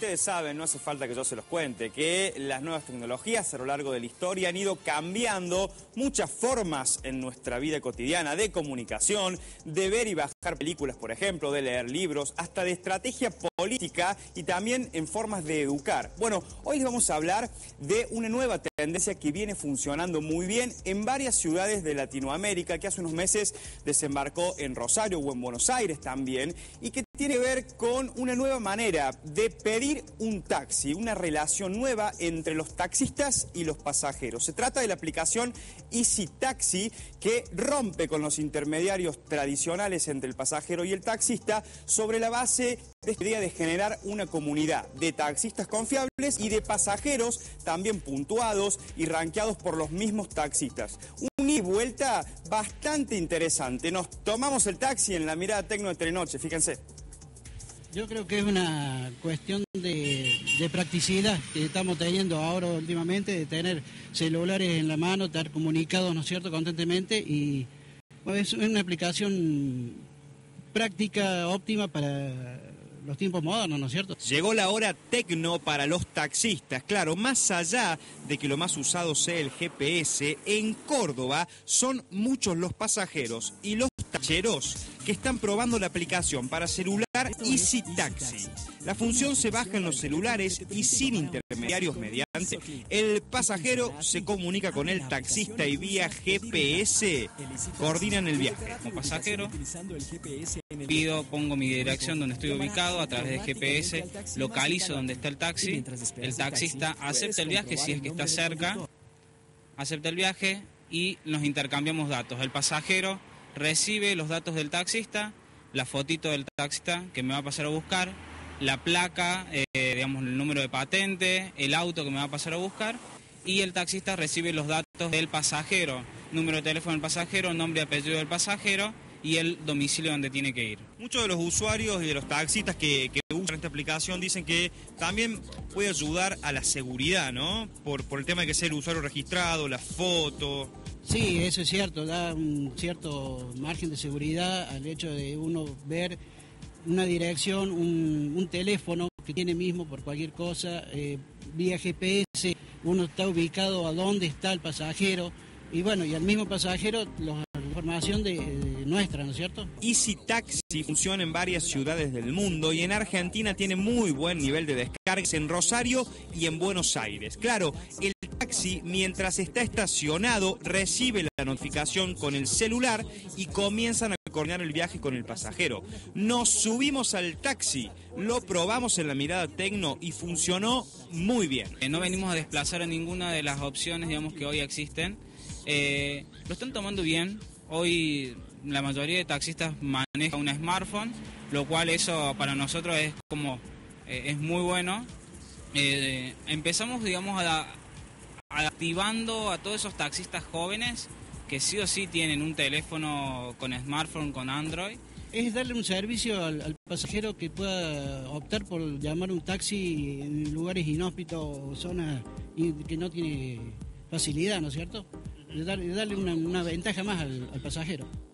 Ustedes saben, no hace falta que yo se los cuente, que las nuevas tecnologías a lo largo de la historia han ido cambiando muchas formas en nuestra vida cotidiana de comunicación, de ver y bajar películas, por ejemplo, de leer libros, hasta de estrategia política y también en formas de educar. Bueno, hoy les vamos a hablar de una nueva tendencia que viene funcionando muy bien en varias ciudades de Latinoamérica, que hace unos meses desembarcó en Rosario o en Buenos Aires también, y que tiene que ver con una nueva manera de pedir un taxi, una relación nueva entre los taxistas y los pasajeros. Se trata de la aplicación Easy Taxi, que rompe con los intermediarios tradicionales entre el pasajero y el taxista sobre la base de esta idea de generar una comunidad de taxistas confiables y de pasajeros también puntuados y rankeados por los mismos taxistas. Un ida y vuelta bastante interesante. Nos tomamos el taxi en la mirada tecno de Telenoche, fíjense. Yo creo que es una cuestión de practicidad que estamos teniendo ahora últimamente, de tener celulares en la mano, estar comunicados, ¿no es cierto?, constantemente, y bueno, es una aplicación práctica, óptima para los tiempos modernos, ¿no es cierto? Llegó la hora tecno para los taxistas. Claro, más allá de que lo más usado sea el GPS, en Córdoba son muchos los pasajeros y los tacheros que están probando la aplicación para celular Easy Taxi. La función se baja en los celulares y sin intermediarios mediante. El pasajero se comunica con el taxista y vía GPS coordinan el viaje. Como pasajero, pongo mi dirección donde estoy ubicado a través de GPS, localizo donde está el taxi, el taxista acepta el viaje si es que está cerca, acepta el viaje y nos intercambiamos datos. El pasajero recibe los datos del taxista, la fotito del taxista que me va a pasar a buscar, la placa, digamos el número de patente, el auto que me va a pasar a buscar, y el taxista recibe los datos del pasajero, número de teléfono del pasajero, nombre y apellido del pasajero y el domicilio donde tiene que ir. Muchos de los usuarios y de los taxistas que usan esta aplicación dicen que también puede ayudar a la seguridad, ¿no? Por el tema de que sea el usuario registrado, la foto. Sí, eso es cierto, da un cierto margen de seguridad al hecho de uno ver una dirección, un teléfono que tiene mismo por cualquier cosa, vía GPS, uno está ubicado a dónde está el pasajero, y bueno, y al mismo pasajero la información de nuestra, ¿no es cierto? Easy Taxi funciona en varias ciudades del mundo y en Argentina tiene muy buen nivel de descargas en Rosario y en Buenos Aires. Claro, el taxi mientras está estacionado recibe la notificación con el celular y comienzan a coordinar el viaje con el pasajero. Nos subimos al taxi, lo probamos en la mirada tecno y funcionó muy bien. No venimos a desplazar a ninguna de las opciones, digamos, que hoy existen. Lo están tomando bien. Hoy la mayoría de taxistas maneja un smartphone, lo cual eso para nosotros es como es muy bueno. Empezamos, digamos, activando a todos esos taxistas jóvenes que sí o sí tienen un teléfono con smartphone, con Android. Es darle un servicio al pasajero que pueda optar por llamar un taxi en lugares inhóspitos o zonas que no tiene facilidad, ¿no es cierto? Darle una ventaja más al pasajero.